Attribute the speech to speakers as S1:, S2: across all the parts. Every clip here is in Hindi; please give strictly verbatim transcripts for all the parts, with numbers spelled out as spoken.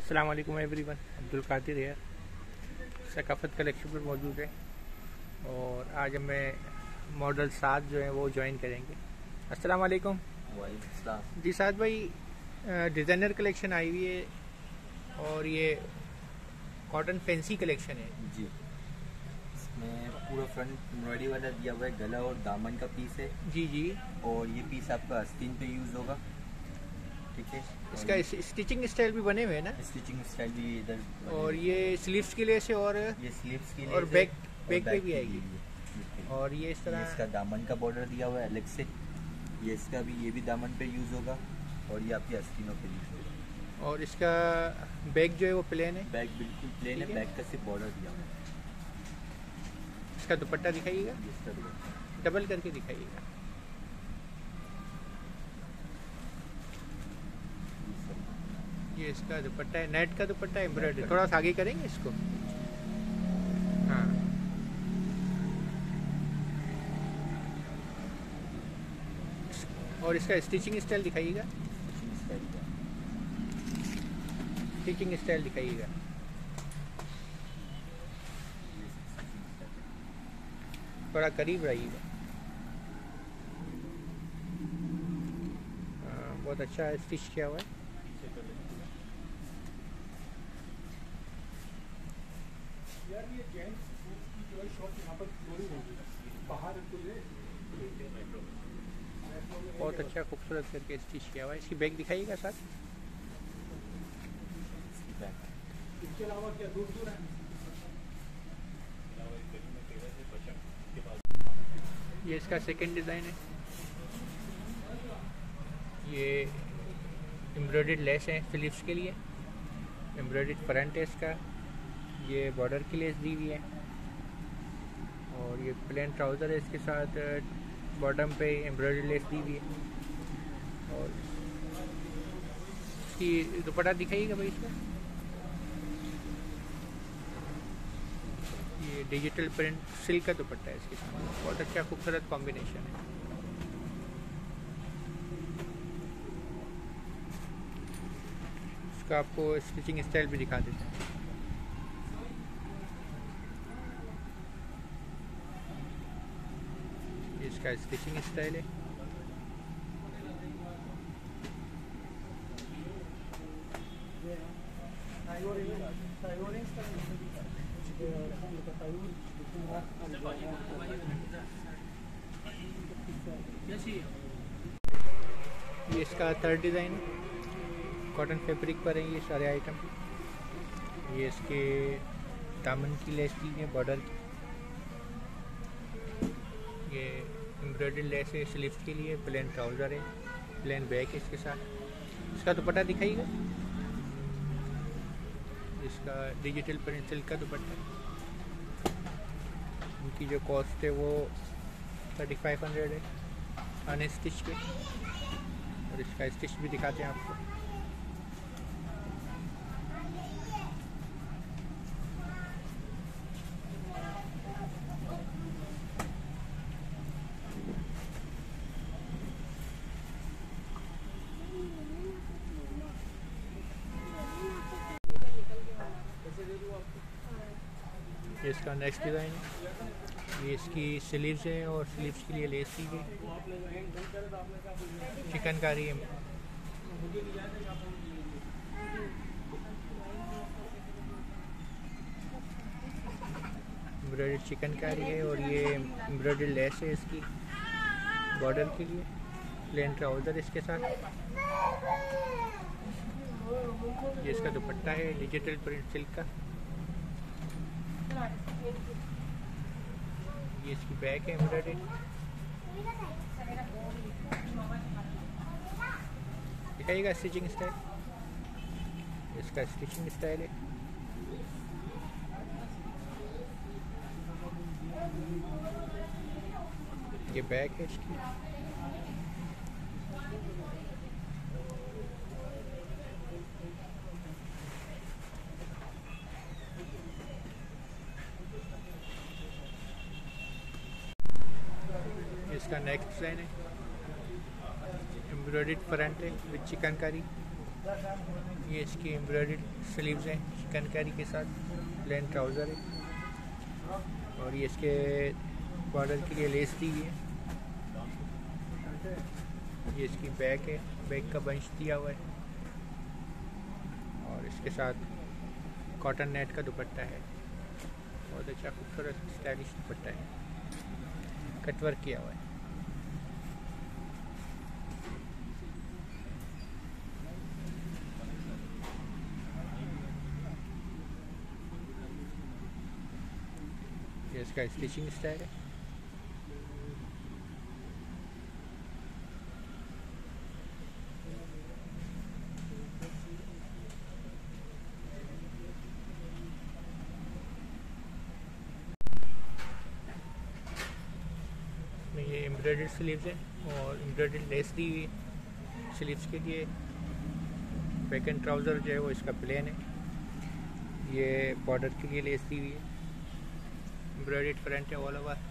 S1: अस्सलाम वालेकुम एवरीवन, अब्दुल कादिर है। सकाफत कलेक्शन पर मौजूद है और आज हमें मॉडल सात जो है वो ज्वाइन करेंगे। अस्सलाम वालेकुम।
S2: वालेकुम अस्सलाम।
S1: जी साद भाई, डिज़ाइनर कलेक्शन आई हुई है और ये कॉटन फैंसी कलेक्शन है
S2: जी। इसमें पूरा फ्रंट एम्ब्रॉयडरी वाला दिया हुआ है, गला और दामन का पीस है।
S1: जी जी।
S2: और ये पीस आपका आस्तीन पे यूज़ होगा, ठीक है।
S1: इसका स्टिचिंग स्टाइल भी बने हुए है ना?
S2: स्टिचिंग स्टाइल भी इधर।
S1: और ये स्लीव्स के लिए से और
S2: ये स्लीव्स के लिए
S1: और बैक बैक पे भी आएगी।
S2: ये
S1: और ये इस तरह
S2: इसका दामन का बॉर्डर दिया हुआ है अलग से। ये इसका भी ये भी दामन पे यूज़ होगा और ये आपकी आस्तीनों पे यूज़ होगा।
S1: और इसका बैक जो है वो प्लेन है।
S2: बैक बिल्कुल प्लेन है, बैक का सिर्फ बॉर्डर दिया हुआ है।
S1: इसका दुपट्टा दिखाइएगा,
S2: इसका दुपट्टा
S1: डबल करके दिखाइएगा। ये इसका दुपट्टा है, नेट का दुपट्टा है, एम्ब्रॉयडरी। थोड़ा सा आगे करेंगे इसको। हाँ, और इसका स्टिचिंग स्टाइल दिखाइएगा। स्टिचिंग स्टाइल दिखाइएगा। थोड़ा करीब रहिएगा। बहुत अच्छा स्टिच किया हुआ है।
S3: यार ये जेंट्स की जो है शॉप यहाँ पर फ्लोरिंग होगी बाहर तो ये
S1: बहुत अच्छा खूबसूरत करके स्टिच किया हुआ है। इसकी बैग दिखाइएगा साथ।
S3: इसके अलावा क्या दूर दूर है?
S1: ये इसका सेकंड डिज़ाइन है। ये एम्ब्रॉयडर्ड लेस है स्लीव्स के लिए। एम्ब्रॉयडर्ड फ्रंट है इसका। ये बॉर्डर की लेस दी हुई है और ये प्लेन ट्राउज़र है, इसके साथ बॉटम पे एम्ब्रॉयडर्ड लेस दी हुई है। और इसकी दुपट्टा दिखाइएगा भाई इसका। ये डिजिटल प्रिंट सिल्क का दुपट्टा है इसके साथ। बहुत अच्छा खूबसूरत कॉम्बिनेशन है। इसका आपको स्टिचिंग स्टाइल भी दिखा देते हैं। इसका स्टिचिंग स्टाइल है। ये इसका थर्ड डिज़ाइन कॉटन फैब्रिक पर है ये सारे आइटम। ये इसके दामन की लेस दी है बॉर्डर की। ये एम्ब्रॉयडर्ड लेस है स्लीव्स के लिए। प्लेन ट्राउज़र है, प्लेन बैक है इसके साथ। इसका दुपट्टा दिखाइएगा। इसका डिजिटल प्रिंट सिल्क का दुपट्टा है। उनकी जो कॉस्ट है वो थर्टी फाइव हंड्रेड है अन स्टिच पे। और इसका स्टिच भी दिखाते हैं आपको। ये इसका नेक्स्ट डिज़ाइन है। ये इसकी स्लीव्स है और स्लीव्स के लिए लेस दी गई। चिकनकारी है। एम्ब्रॉयडर्ड चिकनकारी है और ये एम्ब्रॉयडर्ड लेस है इसकी बॉर्डर के लिए। प्लेन ट्राउज़र इसके साथ। ये इसका दुपट्टा है डिजिटल प्रिंट सिल्क का। ये इसकी बैक है एम्ब्रॉयडर्ड। दिखाइएगा स्टिचिंग स्टाइल। इसका स्टिचिंग स्टाइल है। ये बैक है इसकी। इसका नेक्स्ट डिज़ाइन है, एम्ब्रॉयडर्ड फ्रंट है विद चिकनकारी ये इसकी एम्ब्रॉयडर्ड स्लीव्स हैं चिकनकारी के साथ, प्लेन ट्राउज़र है और ये इसके बॉर्डर के लिए लेस दी हुई है। ये इसकी बैक है, बैक का बंच दिया हुआ है और इसके साथ कॉटन नेट का दुपट्टा है। बहुत अच्छा खूबसूरत स्टाइलिश दुपट्टा है, कटवर्क किया हुआ है। ये इसका स्टिचिंग स्टाइल है। ये एम्ब्रॉयडर्ड स्लीव्स हैं और एम्ब्रॉयडर्ड लेस दी हुई है स्लीव्स के लिए। बैक एंड ट्राउज़र जो है वो इसका प्लेन है, ये बॉर्डर के लिए लेस दी हुई है। एम्ब्रॉयडर्ड फ्रंट है ऑल ओवर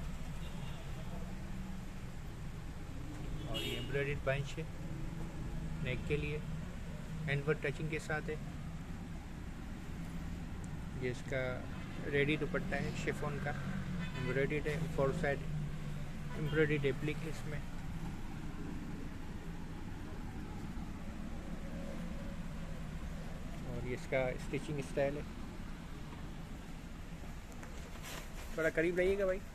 S1: और ये एम्ब्रॉयडर्ड बंच है नेक के लिए, हैंडवर्क टचिंग के साथ है। ये इसका रेडी दुपट्टा है शिफॉन का, एम्ब्रॉयडर्ड है, फोर साइड एम्ब्रॉयडर्ड एप्लिक है इसमें। और ये इसका स्टिचिंग स्टाइल है। थोड़ा करीब रहिएगा भाई।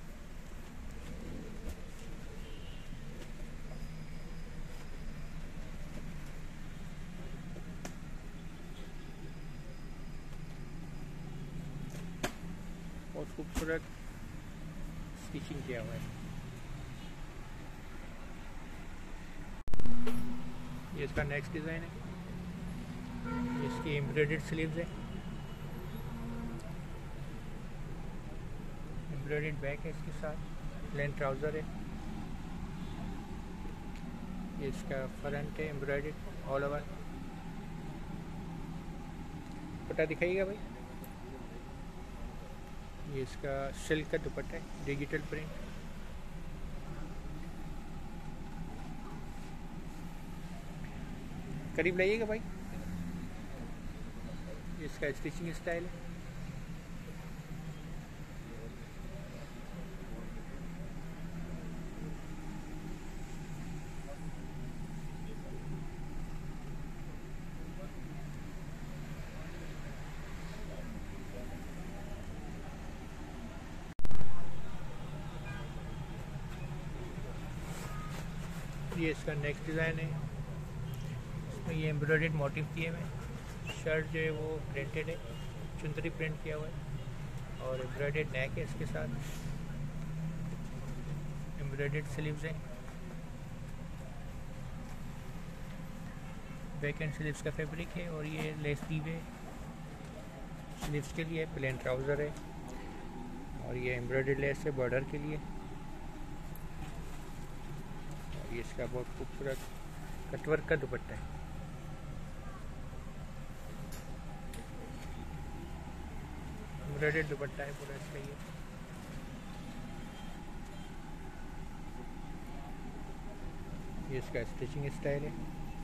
S1: बहुत खूबसूरत स्टिचिंग किया हुआ है। ये इसका नेक्स्ट डिज़ाइन है, इसकी एम्ब्रॉयडर्ड स्लीव्स है, एम्ब्रॉयडर्ड बैक है इसके साथ, प्लेन ट्राउज़र है। ये इसका फ्रंट है एम्ब्रॉयडर्ड ऑल ओवर। दुपट्टा दिखाइएगा भाई। ये इसका सिल्क का दुपट्टा है, डिजिटल प्रिंट। करीब लाइएगा भाई। इसका स्टिचिंग स्टाइल है। ये इसका नेक्स्ट डिज़ाइन है, इसमें ये एम्ब्रॉयडर्ड मोटिव किए हुए हैं। शर्ट जो है वो प्रिंटेड है, चुंदरी प्रिंट किया हुआ है और एम्ब्रॉयडर्ड नेक है इसके साथ, एम्ब्रॉयडर्ड स्लीव्स हैं। बैक एंड स्लीव्स का फैब्रिक है और ये लेस दी हुई स्लीव्स के लिए, प्लेन ट्राउज़र है और ये एम्ब्रॉयडर्ड लेस है बॉर्डर के लिए। और ये इसका बहुत खूबसूरत कटवर्क का दुपट्टा है। एम्ब्रॉयडर्ड दुपट्टा है पूरा इसका। ये ये इसका स्टिचिंग स्टाइल है।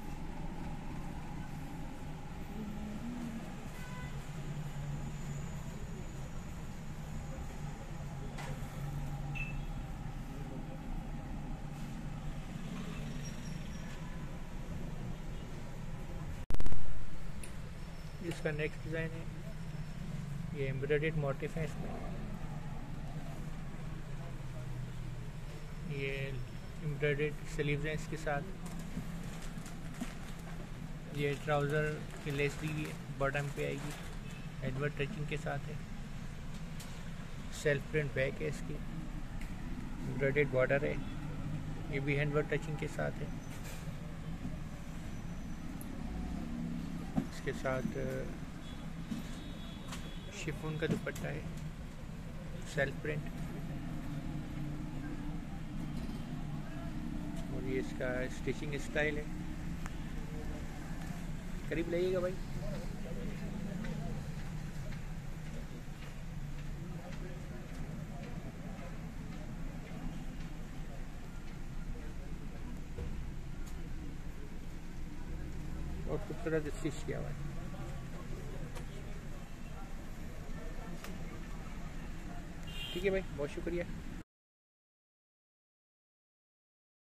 S1: इसका नेक्स्ट डिज़ाइन है, ये एम्ब्रॉयडर्ड मोटिफ है इसमें। ये एम्ब्रॉयडर्ड स्लीव्स हैं इसके साथ। ये ट्राउज़र की लेस दी हुई है, बॉटम पे आएगी, एडवर्ड टचिंग के साथ है। सेल्फ प्रिंट बैक है इसकी, एम्ब्रॉयडर्ड बॉर्डर है, ये भी हैंडवर्क टचिंग के साथ है। इसके साथ शिफॉन का दुपट्टा है, सेल्फ प्रिंट। और ये इसका स्टिचिंग स्टाइल है। करीब लाइएगा भाई। और खूबसूरत स्टिच किया हुआ है। ठीक है भाई, बहुत शुक्रिया।